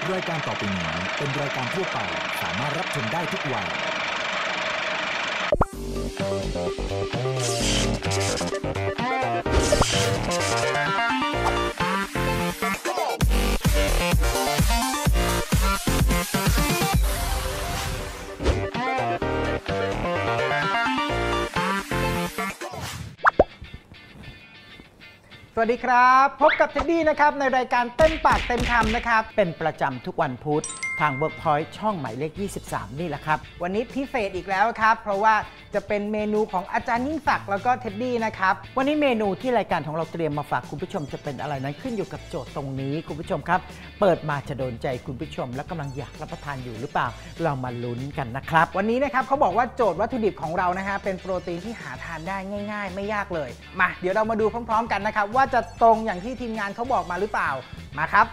รายการต่อไปนี้เป็นรายการทั่วไปสามารถรับชมได้ทุกวัยสวัสดีครับพบกับเท็ดดี้นะครับในรายการเต้นปากเต็มคำนะครับเป็นประจำทุกวันพุธทาง Workpoint ช่องหมายเลข 23 นี่แหละครับวันนี้พิเศษอีกแล้วครับเพราะว่าจะเป็นเมนูของอาจารย์ยิ่งศักดิ์แล้วก็เท็ดดี้นะครับวันนี้เมนูที่รายการของเราเตรียมมาฝากคุณผู้ชมจะเป็นอะไรนั้นขึ้นอยู่กับโจทย์ตรงนี้คุณผู้ชมครับเปิดมาจะโดนใจคุณผู้ชมและกำลังอยากรับประทานอยู่หรือเปล่าเรามาลุ้นกันนะครับวันนี้นะครับเขาบอกว่าโจทย์วัตถุดิบของเรานะฮะเป็นโปรตีนที่หาทานได้ง่ายๆไม่ยากเลยมาเดี๋ยวเรามาดูพร้อมๆกันนะครับว่าจะตรงอย่างที่ทีมงานเขาบอกมาหรือเปล่ามาครับ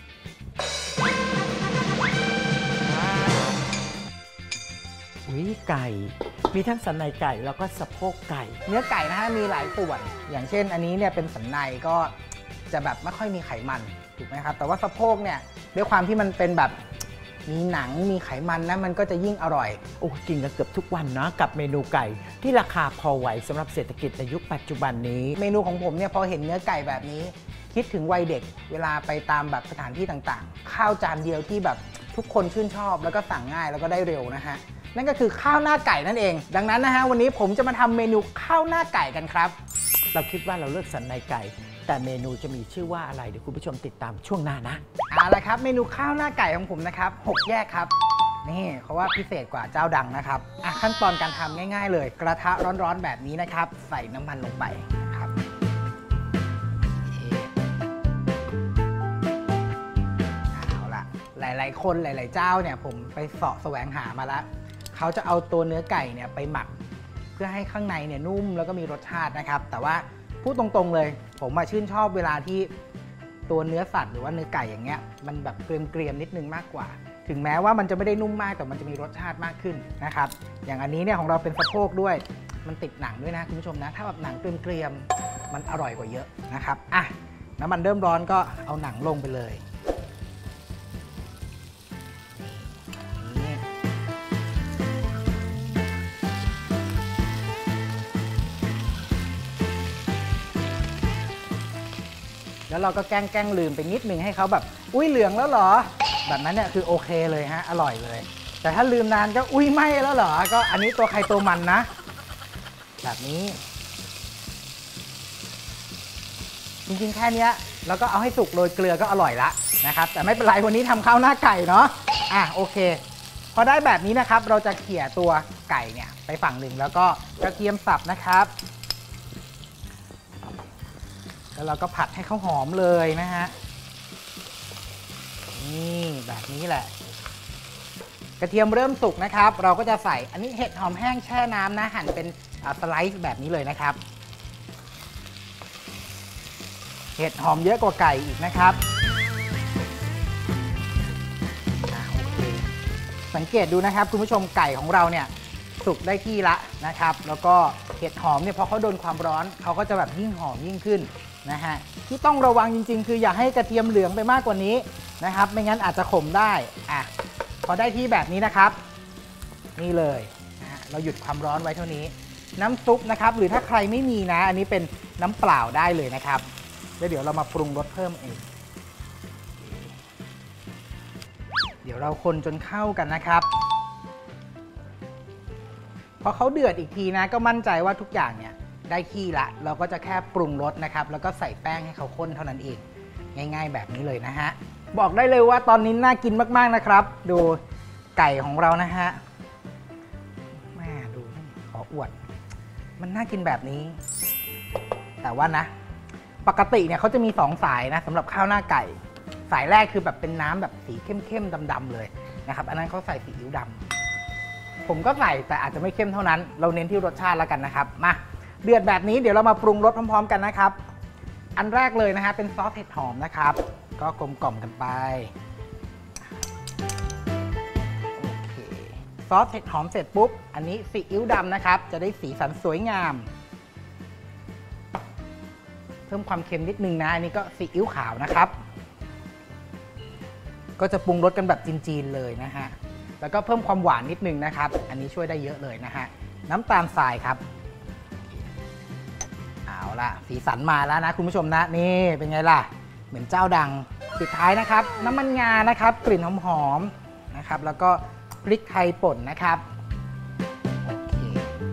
ไก่มีทั้งสันในไก่แล้วก็สะโพกไก่เนื้อไก่นะฮะมีหลายส่วนอย่างเช่นอันนี้เนี่ยเป็นสันในก็จะแบบไม่ค่อยมีไขมันถูกไหมครับแต่ว่าสะโพกเนี่ยด้วยความที่มันเป็นแบบมีหนังมีไขมันนะมันก็จะยิ่งอร่อยโอ้กินกันเกือบทุกวันนะกับเมนูไก่ที่ราคาพอไหวสำหรับเศรษฐกิจในยุคปัจจุบันนี้เมนูของผมเนี่ยพอเห็นเนื้อไก่แบบนี้คิดถึงวัยเด็กเวลาไปตามแบบสถานที่ต่างๆข้าวจานเดียวที่แบบทุกคนชื่นชอบแล้วก็สั่งง่ายแล้วก็ได้เร็วนะฮะนั่นก็คือข้าวหน้าไก่นั่นเองดังนั้นนะฮะวันนี้ผมจะมาทำเมนูข้าวหน้าไก่กันครับเราคิดว่าเราเลือกสันในไก่แต่เมนูจะมีชื่อว่าอะไรเดี๋ยวคุณผู้ชมติดตามช่วงหน้านะเอาละครับเมนูข้าวหน้าไก่ของผมนะครับ6แยกครับนี่เขาว่าพิเศษกว่าเจ้าดังนะครับขั้นตอนการทำง่ายๆเลยกระทะร้อนๆแบบนี้นะครับใส่น้ำมันลงไปครับเอาละหลายๆคนหลายๆเจ้าเนี่ยผมไปเสาะแสวงหามาแล้วเขาจะเอาตัวเนื้อไก่เนี่ยไปหมักเพื่อให้ข้างในเนี่ยนุ่มแล้วก็มีรสชาตินะครับแต่ว่าพูดตรงๆเลยผมมาชื่นชอบเวลาที่ตัวเนื้อสัตว์หรือว่าเนื้อไก่อย่างเงี้ยมันแบบเกรียมๆนิดนึงมากกว่าถึงแม้ว่ามันจะไม่ได้นุ่มมากแต่มันจะมีรสชาติมากขึ้นนะครับอย่างอันนี้เนี่ยของเราเป็นสะโพกด้วยมันติดหนังด้วยนะคุณผู้ชมนะถ้าแบบหนังเกรียมๆมันอร่อยกว่าเยอะนะครับน้ำมันเริ่มร้อนก็เอาหนังลงไปเลยแล้วเราก็แกล้งลืมไปนิดนึงให้เขาแบบอุ้ยเหลืองแล้วเหรอแบบนั้นเนี่ยคือโอเคเลยฮะอร่อยเลยแต่ถ้าลืมนานก็อุ้ยไหม้แล้วเหรอก็อันนี้ตัวใครตัวมันนะแบบนี้จริงๆแค่นี้แล้วก็เอาให้สุกโรยเกลือก็อร่อยละนะครับแต่ไม่เป็นไรวันนี้ทำข้าวหน้าไก่เนาะโอเคพอได้แบบนี้นะครับเราจะเขี่ยตัวไก่เนี่ยไปฝั่งหนึ่งแล้วก็กระเทียมสับนะครับแล้วเราก็ผัดให้เขาหอมเลยนะฮะนี่แบบนี้แหละกระเทียมเริ่มสุกนะครับเราก็จะใส่อันนี้เห็ดหอมแห้งแช่น้ำนะหั่นเป็นสไลซ์แบบนี้เลยนะครับเห็ดหอมเยอะกว่าไก่อีกนะครับโอเคสังเกตดูนะครับคุณผู้ชมไก่ของเราเนี่ยสุกได้ที่ละนะครับแล้วก็เห็ดหอมเนี่ยพอเขาโดนความร้อนเขาก็จะแบบยิ่งหอมยิ่งขึ้นนะฮะที่ต้องระวังจริงๆคืออย่าให้กระเทียมเหลืองไปมากกว่านี้นะครับไม่งั้นอาจจะขมได้พอได้ที่แบบนี้นะครับนี่เลยนะฮะเราหยุดความร้อนไว้เท่านี้น้ำซุปนะครับหรือถ้าใครไม่มีนะอันนี้เป็นน้ำเปล่าได้เลยนะครับแล้วเดี๋ยวเรามาปรุงรสเพิ่มเองเดี๋ยวเราคนจนเข้ากันนะครับพอเขาเดือดอีกทีนะก็มั่นใจว่าทุกอย่างเนี่ยได้ที่ละเราก็จะแค่ปรุงรสนะครับแล้วก็ใส่แป้งให้เขาข้นเท่านั้นเองง่ายๆแบบนี้เลยนะฮะบอกได้เลยว่าตอนนี้น่ากินมากๆนะครับดูไก่ของเรานะฮะแม่ดูขออวดมันน่ากินแบบนี้แต่ว่านะปกติเนี่ยเขาจะมี2สายนะสำหรับข้าวหน้าไก่สายแรกคือแบบเป็นน้ำแบบสีเข้มๆดำๆเลยนะครับอันนั้นเขาใส่ซีอิ๊วดำผมก็ใส่แต่อาจจะไม่เข้มเท่านั้นเราเน้นที่รสชาติแล้วกันนะครับมาเดือดแบบนี้เดี๋ยวเรามาปรุงรสพร้อมๆกันนะครับอันแรกเลยนะฮะเป็นซอสเห็ดหอมนะครับก็กลมกล่อมกันไปโอเคซอสเห็ดหอมเสร็จปุ๊บอันนี้ซีอิ๊วดำนะครับจะได้สีสันสวยงามเพิ่มความเค็มนิดนึงนะอันนี้ก็ซีอิ๊วขาวนะครับก็จะปรุงรสกันแบบจีนๆเลยนะฮะแล้วก็เพิ่มความหวานนิดนึงนะครับอันนี้ช่วยได้เยอะเลยนะฮะน้ำตาลทรายครับเอาละสีสันมาแล้วนะคุณผู้ชมนะนี่เป็นไงล่ะเหมือนเจ้าดังสุดท้ายนะครับน้ำมันงานะครับกลิ่นหอมๆนะครับแล้วก็พริกไทยป่นนะครับโอเค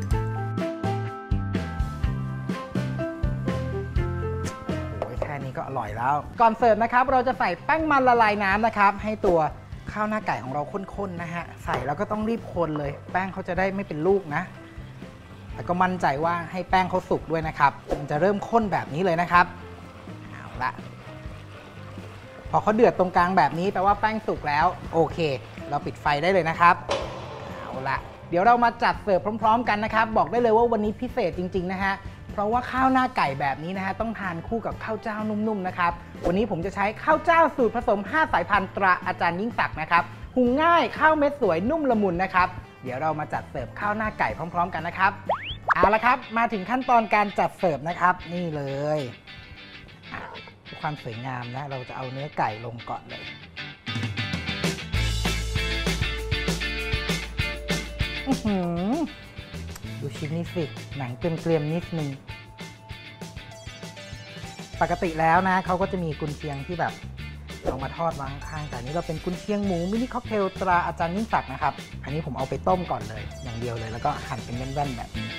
โอ้ยแค่นี้ก็อร่อยแล้วก่อนเสิร์ฟนะครับเราจะใส่แป้งมันละลายน้ำนะครับให้ตัวข้าวหน้าไก่ของเราข้นๆนะฮะใส่แล้วก็ต้องรีบคนเลยแป้งเขาจะได้ไม่เป็นลูกนะแล้วก็มั่นใจว่าให้แป้งเขาสุกด้วยนะครับมันจะเริ่มข้นแบบนี้เลยนะครับเอาละพอเขาเดือดตรงกลางแบบนี้แปลว่าแป้งสุกแล้วโอเคเราปิดไฟได้เลยนะครับเอาละเดี๋ยวเรามาจัดเสิร์ฟพร้อมๆกันนะครับบอกได้เลยว่าวันนี้พิเศษจริงๆนะฮะเพราะว่าข้าวหน้าไก่แบบนี้นะฮะต้องทานคู่กับข้าวเจ้านุ่มๆนะครับวันนี้ผมจะใช้ข้าวเจ้าสูตรผสม5สายพันธุ์ตราอาจารย์ยิ่งศักดิ์นะครับหุงง่ายข้าวเม็ดสวยนุ่มละมุนนะครับเดี๋ยวเรามาจัดเสิร์ฟข้าวหน้าไก่พร้อมๆกันนะครับเอาละครับมาถึงขั้นตอนการจัดเสิร์ฟนะครับนี่เลยความสวยงามนะเราจะเอาเนื้อไก่ลงก่อนเลยดูชิ้นนี้สิหนังเกรียมๆนิดนึงปกติแล้วนะเขาก็จะมีกุนเชียงที่แบบเอามาทอดวางข้างแต่นี้เราเป็นกุนเชียงหมูมินิค็อกเทลตราอาจารย์ยิ่งศักดิ์นะครับอันนี้ผมเอาไปต้มก่อนเลยอย่างเดียวเลยแล้วก็หั่นเป็นแว่นๆแบบนี้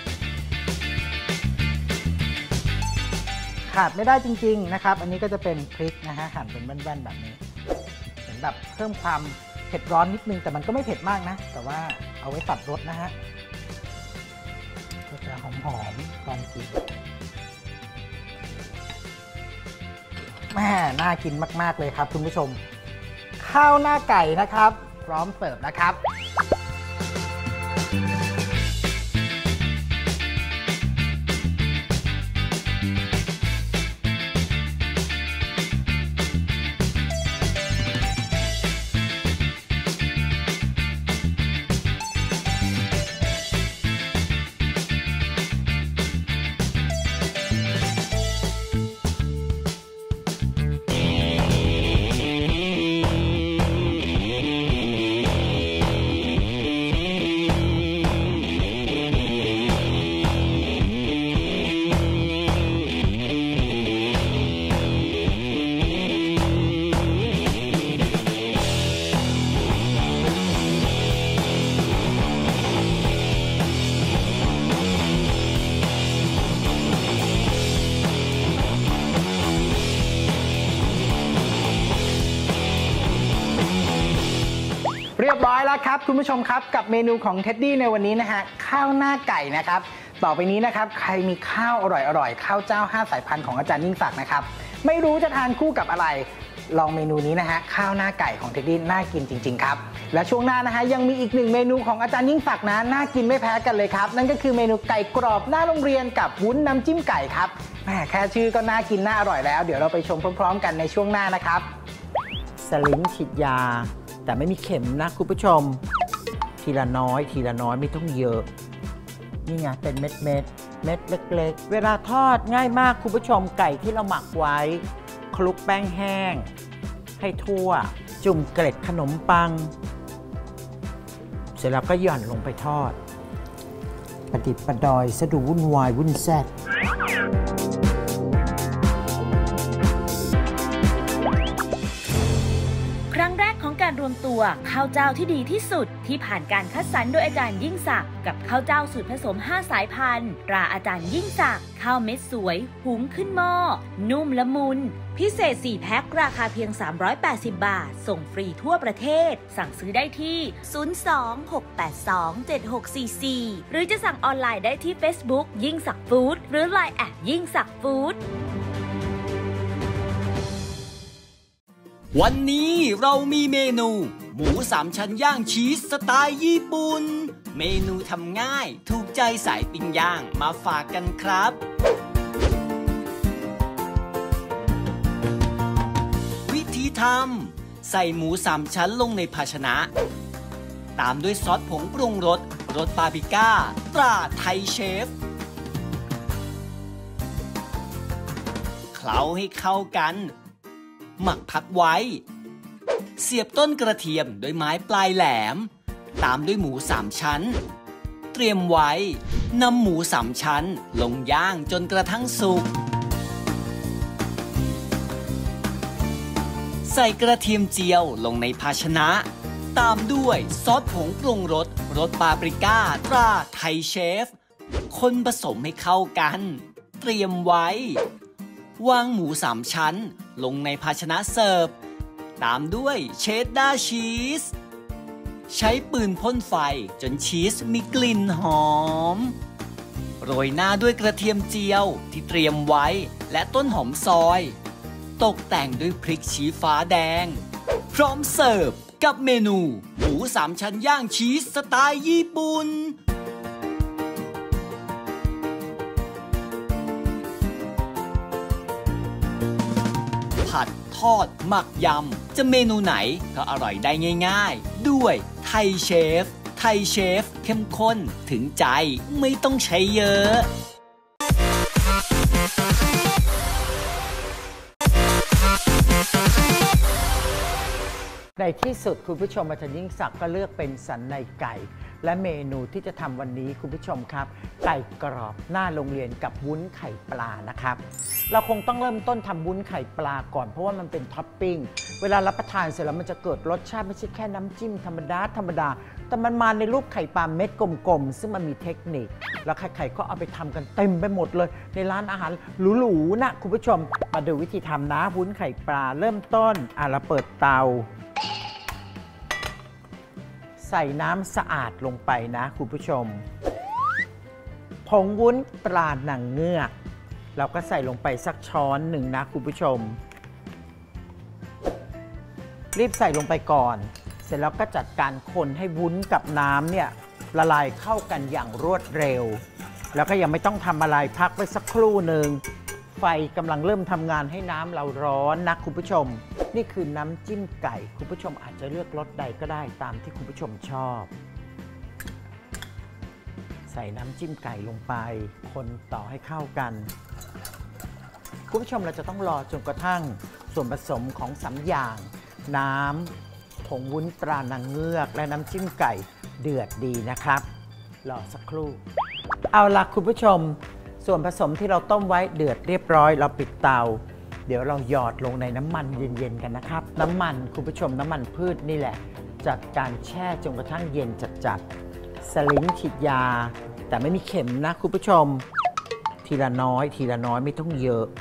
ขาดไม่ได้จริงๆนะครับอันนี้ก็จะเป็นพริกนะฮะหั่นเป็นแว่นๆแบบนี้เหมือนแบบเพิ่มความเผ็ดร้อนนิดนึงแต่มันก็ไม่เผ็ดมากนะแต่ว่าเอาไว้ตัดรสนะฮะก็จะหอมๆตอนกินแม่น่ากินมากๆเลยครับคุณผู้ชมข้าวหน้าไก่นะครับพร้อมเสิร์ฟนะครับเรียบร้อยแล้วครับคุณผู้ชมครับกับเมนูของเท็ดดี้ในวันนี้นะฮะข้าวหน้าไก่นะครับต่อไปนี้นะครับใครมีข้าวอร่อยๆข้าวเจ้า5สายพันธุ์ของอาจารย์ยิ่งศักดิ์นะครับไม่รู้จะทานคู่กับอะไรลองเมนูนี้นะฮะข้าวหน้าไก่ของเท็ดดี้น่ากินจริงๆครับและช่วงหน้านะฮะยังมีอีกหนึ่งเมนูของอาจารย์ยิ่งศักดิ์นะน่ากินไม่แพ้กันเลยครับนั่นก็คือเมนูไก่กรอบหน้าโรงเรียนกับวุ้นน้ำจิ้มไก่ครับแค่ชื่อก็น่ากินน่าอร่อยแล้วเดี๋ยวเราไปชมพร้อมๆกันในช่วงหน้านะครับสลิงฉีดยาแต่ไม่มีเข็มนะคุณผู้ชมทีละน้อยไม่ต้องเยอะนี่ไงเป็นเม็ดเล็กๆเวลาทอดง่ายมากคุณผู้ชมไก่ที่เราหมักไว้คลุกแป้งแห้งให้ทั่วจุ่มเกล็ดขนมปังเสร็จแล้วก็หย่อนลงไปทอดประดิษฐ์ประดอยสะดุวุ่นวายวุ่นแซ่บครั้งแรกของการรวมตัวข้าวเจ้าที่ดีที่สุดที่ผ่านการคัดสรรโดยอาจารย์ยิ่งศักดิ์กับข้าวเจ้าสูตรผสม5สายพันธุ์ตราอาจารย์ยิ่งศักดิ์ข้าวเม็ดสวยหุงขึ้นหม้อนุ่มละมุนพิเศษ4แพ็คราคาเพียง380 บาทส่งฟรีทั่วประเทศสั่งซื้อได้ที่02-682-7644หรือจะสั่งออนไลน์ได้ที่ Facebook ยิ่งศักดิ์ฟู้ดหรือ LINE@ ยิ่งศักดิ์ฟู้ดวันนี้เรามีเมนูหมู3ชั้นย่างชีสสไตล์ญี่ปุ่นเมนูทำง่ายถูกใจสายปิ้งย่างมาฝากกันครับวิธีทำใส่หมู3ชั้นลงในภาชนะตามด้วยซอสผงปรุงรสปาปริก้าตราไทยเชฟเคล้าให้เข้ากันหมักพักไว้เสียบต้นกระเทียมด้วยไม้ปลายแหลมตามด้วยหมู3 ชั้นเตรียมไว้นำหมู3 ชั้นลงย่างจนกระทั่งสุกใส่กระเทียมเจียวลงในภาชนะตามด้วยซอสผงปรุงรสรสปาปริก้าตราไทยเชฟคนผสมให้เข้ากันเตรียมไว้วางหมู3 ชั้นลงในภาชนะเสิร์ฟตามด้วยเชดดาร์ชีสใช้ปืนพ่นไฟจนชีสมีกลิ่นหอมโรยหน้าด้วยกระเทียมเจียวที่เตรียมไว้และต้นหอมซอยตกแต่งด้วยพริกชี้ฟ้าแดงพร้อมเสิร์ฟกับเมนูหมู3 ชั้นย่างชีสสไตล์ญี่ปุ่นผัดทอดหมักยำจะเมนูไหนก็อร่อยได้ง่ายๆด้วยไทยเชฟเข้มข้นถึงใจไม่ต้องใช้เยอะในที่สุดคุณผู้ชมอาจารย์ยิ่งศักดิ์ก็เลือกเป็นสันในไก่และเมนูที่จะทำวันนี้คุณผู้ชมครับไก่กรอบหน้าโรงเรียนกับวุ้นไข่ปลานะครับเราคงต้องเริ่มต้นทำวุ้นไข่ปลาก่อนเพราะว่ามันเป็นท็อปปิ้งเวลารับประทานเสร็จแล้วมันจะเกิดรสชาติไม่ใช่แค่น้ำจิ้มธรรมดาแต่มันมาในรูปไข่ปลาเม็ดกลมๆซึ่งมันมีเทคนิคแล้วใครๆก็เอาไปทำกันเต็มไปหมดเลยในร้านอาหารหรูๆนะคุณผู้ชมมาดูวิธีทำนะวุ้นไข่ปลาเริ่มต้นเราเปิดเตาใส่น้ำสะอาดลงไปนะคุณผู้ชมผงวุ้นตราหนังเงือกเราก็ใส่ลงไปสักช้อนหนึ่งนะคุณผู้ชมรีบใส่ลงไปก่อนเสร็จแล้วก็จัดการคนให้วุ้นกับน้ำเนี่ยละลายเข้ากันอย่างรวดเร็วแล้วก็ยังไม่ต้องทำอะไรพักไว้สักครู่หนึ่งไฟกำลังเริ่มทำงานให้น้ำเราร้อนนะคุณผู้ชมนี่คือน้ำจิ้มไก่คุณผู้ชมอาจจะเลือกรสใดก็ได้ตามที่คุณผู้ชมชอบใส่น้ำจิ้มไก่ลงไปคนต่อให้เข้ากันคุณผู้ชมเราจะต้องรอจนกระทั่งส่วนผสมของ3 อย่างน้ำผงวุ้นตรานางเงือกและน้ำจิ้มไก่เดือดดีนะครับรอสักครู่เอาล่ะคุณผู้ชมส่วนผสมที่เราต้มไว้เดือดเรียบร้อยเราปิดเตาเดี๋ยวเราหยอดลงในน้ำมันเย็นๆกันนะครับน้ำมันคุณผู้ชมน้ำมันพืชนี่แหละจัดการแช่จนกระทั่งเย็นจัดๆสลิงฉีดยาแต่ไม่มีเข็มนะคุณผู้ชมทีละน้อยไม่ต้องเยอะ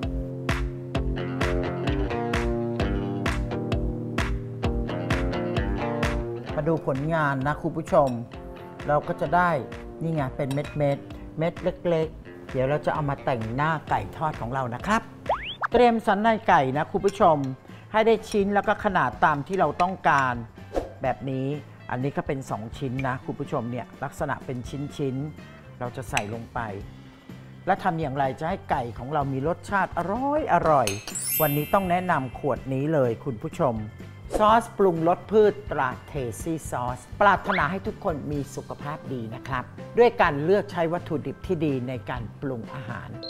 มาดูผลงานนะคุณผู้ชมเราก็จะได้นี่ไงเป็นเม็ดเล็กๆเดี๋ยวเราจะเอามาแต่งหน้าไก่ทอดของเรานะครับเตรียมสันในไก่นะคุณผู้ชมให้ได้ชิ้นแล้วก็ขนาดตามที่เราต้องการแบบนี้อันนี้ก็เป็น2 ชิ้นนะคุณผู้ชมเนี่ยลักษณะเป็นชิ้นเราจะใส่ลงไปและทำอย่างไรจะให้ไก่ของเรามีรสชาติอร่อยวันนี้ต้องแนะนำขวดนี้เลยคุณผู้ชมซอสปรุงรสพืชตราเทซี่ซอสปรารถนาให้ทุกคนมีสุขภาพดีนะครับด้วยการเลือกใช้วัตถุดิบที่ดีในการปรุงอาหาร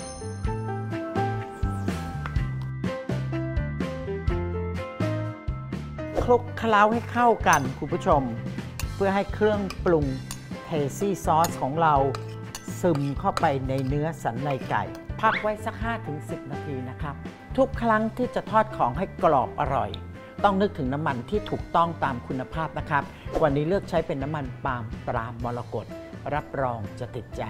คลุกเคล้าให้เข้ากันคุณผู้ชมเพื่อให้เครื่องปรุงเทซี่ซอสของเราซึมเข้าไปในเนื้อสันในไก่พักไว้สัก 5-10 นาทีนะครับทุกครั้งที่จะทอดของให้กรอบอร่อยต้องนึกถึงน้ำมันที่ถูกต้องตามคุณภาพนะครับวันนี้เลือกใช้เป็นน้ำมันปาล์มตรามรกตรับรองจะติดใจ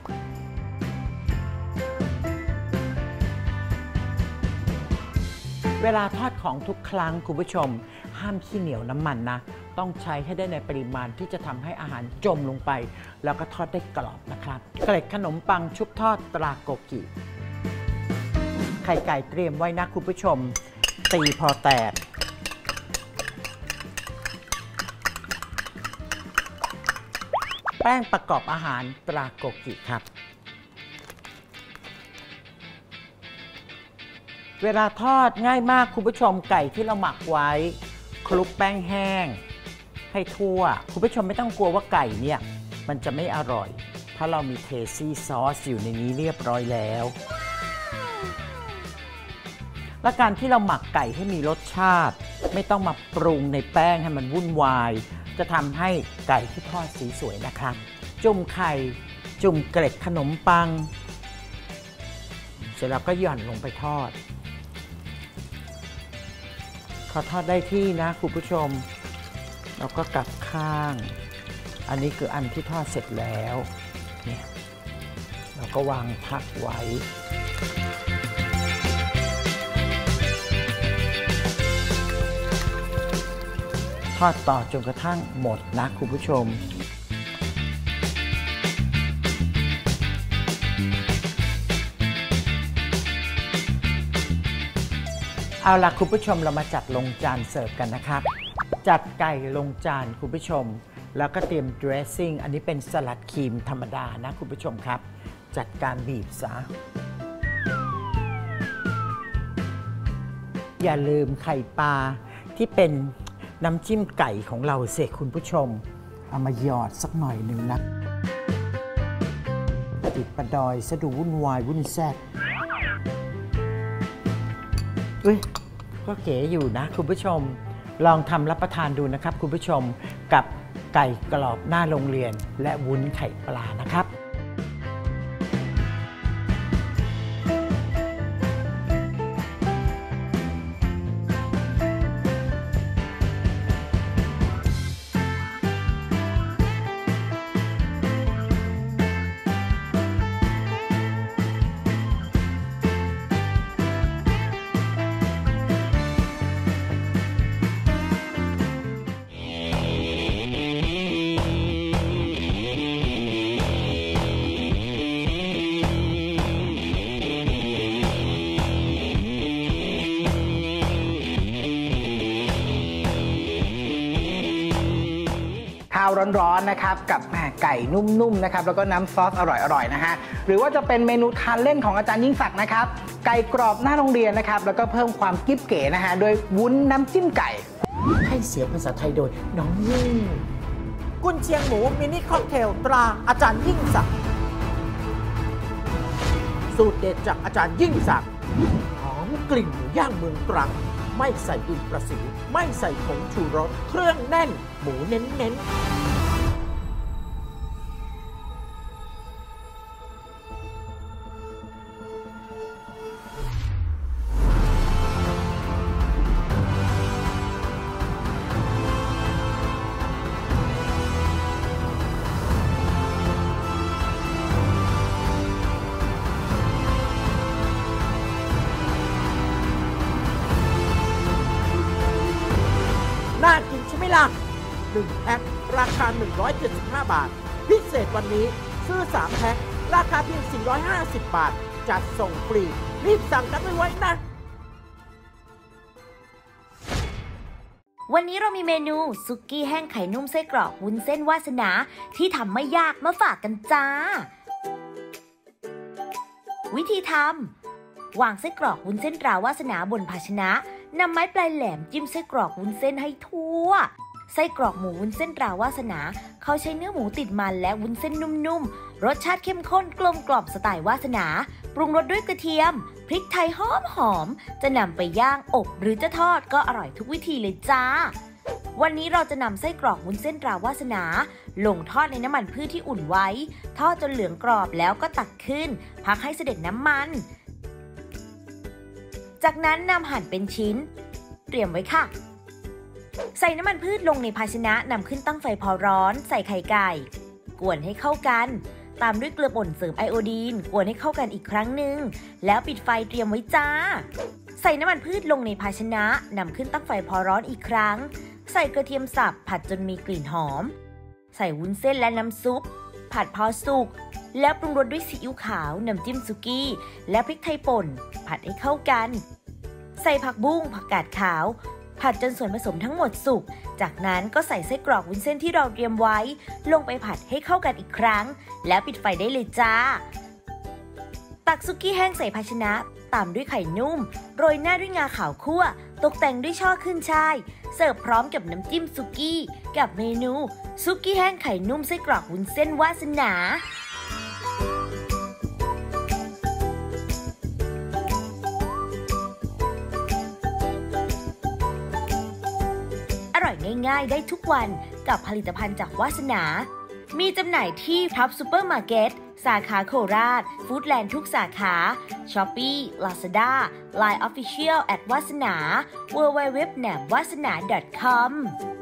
เวลาทอดของทุกครั้งคุณผู้ชมห้ามขี้เหนียวน้ำมันนะต้องใช้ให้ได้ในปริมาณที่จะทำให้อาหารจมลงไปแล้วก็ทอดได้กรอบนะครับเกล็ดขนมปังชุบทอดตราโกกิไข่ไก่เตรียมไว้นะคุณผู้ชมตีพอแตกแป้งประกอบอาหารตราโกกิครับเวลาทอดง่ายมากคุณผู้ชมไก่ที่เราหมักไว้คลุกแป้งแห้งให้ทั่วคุณผู้ชมไม่ต้องกลัวว่าไก่เนี่ยมันจะไม่อร่อยเพราะเรามีเทซี่ซอสอยู่ในนี้เรียบร้อยแล้วและการที่เราหมักไก่ให้มีรสชาติไม่ต้องมาปรุงในแป้งให้มันวุ่นวายจะทำให้ไก่ที่ทอดสีสวยนะครับจุ่มไข่จุ่มเกล็ดขนมปังเสร็จแล้วก็หย่อนลงไปทอดพอทอดได้ที่นะคุณผู้ชมเราก็กลับข้างอันนี้คืออันที่ทอดเสร็จแล้วเนี่ยเราก็วางพักไว้ทอดต่อจนกระทั่งหมดนะคุณผู้ชมเอาล่ะคุณผู้ชมเรามาจัดลงจานเสิร์ฟกันนะครับจัดไก่ลงจานคุณผู้ชมแล้วก็เตรียม dressing อันนี้เป็นสลัดครีมธรรมดานะคุณผู้ชมครับจัดการบีบซะอย่าลืมไข่ปลาที่เป็นน้ำจิ้มไก่ของเราเสกคุณผู้ชมเอามาหยอดสักหน่อยหนึ่งนะติดประดอยสะดูวุ่นวายวุ่นแซ่บก็เก๋อยู่นะคุณผู้ชมลองทำรับประทานดูนะครับคุณผู้ชมกับไก่กรอบหน้าโรงเรียนและวุ้นไข่ปลานะครับข้าวร้อนๆนะครับกับไก่นุ่มๆนะครับแล้วก็น้ำซอสอร่อยๆนะฮะหรือว่าจะเป็นเมนูทานเล่นของอาจารย์ยิ่งศักดิ์นะครับไก่กรอบหน้าโรงเรียนนะครับแล้วก็เพิ่มความกิ๊บเก๋นะฮะโดยวุ้นน้ำจิ้มไก่ให้เสียงภาษาไทยโดยน้องยิ่งกุนเชียงหมูมินิค็อกเทลตราอาจารย์ยิ่งศักดิ์สูตรเด็ดจากอาจารย์ยิ่งศักดิ์หอมกลิ่นหมูย่างเมืองตรังไม่ใส่ดินประสิวไม่ใส่ผงชูรสเครื่องแน่นหมูเน้นๆน่ากินใช่ไหมล่ะ1แพ็คราคา175 บาทพิเศษวันนี้ซื้อ3แพ็คราคาเพียง450 บาทจัดส่งฟรีรีบสั่งกันไว้นะวันนี้เรามีเมนูซุกี้แห้งไข่นุ่มไส้กรอกวุ้นเส้นวาสนาที่ทำไม่ยากมาฝากกันจ้าวิธีทำวางไส้กรอกวุ้นเส้นตราวาสนาบนภาชนะนำไม้ปลายแหลมจิ้มไส้กรอกวุ้นเส้นให้ทั่วไส้กรอกหมูวุ้นเส้นตราวาสนาเขาใช้เนื้อหมูติดมันและวุ้นเส้นนุ่มๆรสชาติเข้มข้นกลมกล่อมสไตล์วาสนาปรุงรสด้วยกระเทียมพริกไทยหอมๆจะนำไปย่างอบหรือจะทอดก็อร่อยทุกวิธีเลยจ้าวันนี้เราจะนำไส้กรอกวุ้นเส้นตราวาสนาลงทอดในน้ำมันพืชที่อุ่นไว้ทอดจนเหลืองกรอบแล้วก็ตักขึ้นพักให้เสด็จน้ำมันจากนั้นนำหั่นเป็นชิ้นเตรียมไว้ค่ะใส่น้ำมันพืชลงในภาชนะนำขึ้นตั้งไฟพอร้อนใส่ไข่ไก่กวนให้เข้ากันตามด้วยเกลือป่นเสริมไอโอดีนกวนให้เข้ากันอีกครั้งหนึ่งแล้วปิดไฟเตรียมไว้จ้าใส่น้ำมันพืชลงในภาชนะนำขึ้นตั้งไฟพอร้อนอีกครั้งใส่กระเทียมสับผัดจนมีกลิ่นหอมใส่วุ้นเส้นและน้ำซุปผัดพอสุกแล้วปรุงรสด้วยซีอิ๊วขาวน้ำจิ้มสุกี้และพริกไทยป่นผัดให้เข้ากันใส่ผักบุ้งผักกาดขาวผัดจนส่วนผสมทั้งหมดสุกจากนั้นก็ใส่ไส้กรอกวุ้นเส้นที่เราเตรียมไว้ลงไปผัดให้เข้ากันอีกครั้งแล้วปิดไฟได้เลยจ้าตักสุกี้แห้งใส่ภาชนะตามด้วยไข่นุ่มโรยหน้าด้วยงาขาวคั่วตกแต่งด้วยช่อขึ้นช่ายเสิร์ฟพร้อมกับน้ำจิ้มสุกี้กับเมนูสุกี้แห้งไข่นุ่มไส้กรอกวุ้นเส้นวาสนาอยง่ายๆได้ทุกวันกับผลิตภัณฑ์จากวาสนา มีจำหน่ายที่ท็อปซูเปอร์มาร์เก็ตสาขาโคราชฟู้ดแลนด์ทุกสาขา Shopee Lazada Line Official @ วาสนา www.namwasana.com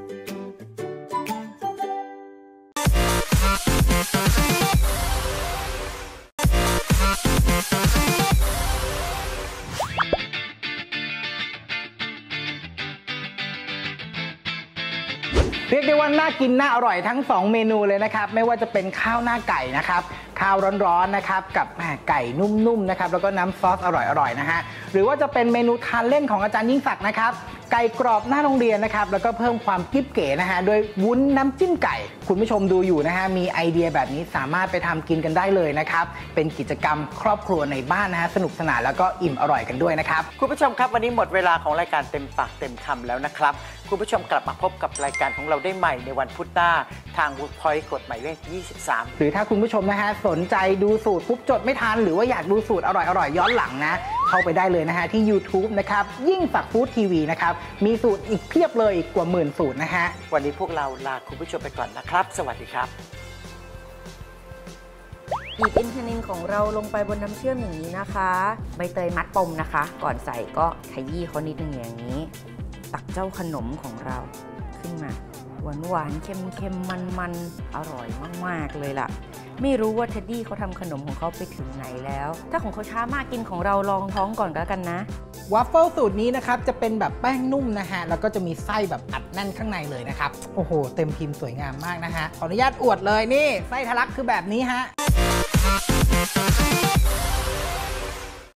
เรียกได้ว่าน่ากินน่าอร่อยทั้ง2เมนูเลยนะครับไม่ว่าจะเป็นข้าวหน้าไก่นะครับข้าวร้อนๆนะครับกับไก่นุ่มๆนะครับแล้วก็น้ำซอสอร่อยๆนะฮะหรือว่าจะเป็นเมนูทานเล่นของอาจารย์ยิ่งศักดิ์นะครับไก่กรอบหน้าโรงเรียนนะครับแล้วก็เพิ่มความกิ๊บเก๋นะฮะโดยวุ้นน้ำจิ้มไก่คุณผู้ชมดูอยู่นะฮะมีไอเดียแบบนี้สามารถไปทำกินกันได้เลยนะครับเป็นกิจกรรมครอบครัวในบ้านนะฮะสนุกสนานแล้วก็อิ่มอร่อยกันด้วยนะครับคุณผู้ชมครับวันนี้หมดเวลาของรายการเต็มปากเต็มคำแล้วนะครับคุณผู้ชมกลับมาพบกับรายการของเราได้ใหม่ในวันพุธหน้าทาง Workpoint กฎหมายเลข 23 หรือถ้าคุณผู้ชมนะฮะสนใจดูสูตรปุ๊บจดไม่ทันหรือว่าอยากดูสูตรอร่อยๆย้อนหลังนะเข้าไปได้เลยนะฮะที่ YouTube นะครับยิ่งศักดิ์ฟู้ดทีวีนะครับมีสูตรอีกเพียบเลยอีกกว่า10,000 สูตรนะฮะวันนี้พวกเราลาคุณผู้ชมไปก่อนนะครับสวัสดีครับบีบอินทนินของเราลงไปบนน้ำเชื่อมอย่างนี้นะคะใบเตยมัดปมนะคะก่อนใส่ก็ขยี้เขานิดนึงอย่างนี้ตักเจ้าขนมของเราขึ้นมาหวานๆเค็มๆมันๆอร่อยมากๆเลยล่ะไม่รู้ว่าเท็ดดี้เขาทำขนมของเขาไปถึงไหนแล้วถ้าของเขาช้ามากกินของเราลองท้องก่อนก็แล้วกันนะวาฟเฟิลสูตรนี้นะครับจะเป็นแบบแป้งนุ่มนะฮะแล้วก็จะมีไส้แบบอัดแน่นข้างในเลยนะครับโอ้โหเต็มพิมพ์สวยงามมากนะฮะขออนุญาตอวดเลยนี่ไส้ทะลักคือแบบนี้ฮะ